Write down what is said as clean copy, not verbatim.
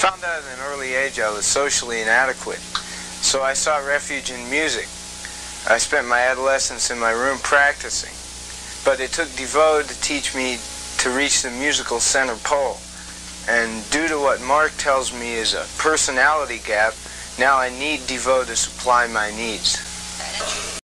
found out at an early age I was socially inadequate, so I sought refuge in music. I spent my adolescence in my room practicing, but it took Devo to teach me to reach the musical center pole. And due to what Mark tells me is a personality gap, now I need Devo to supply my needs.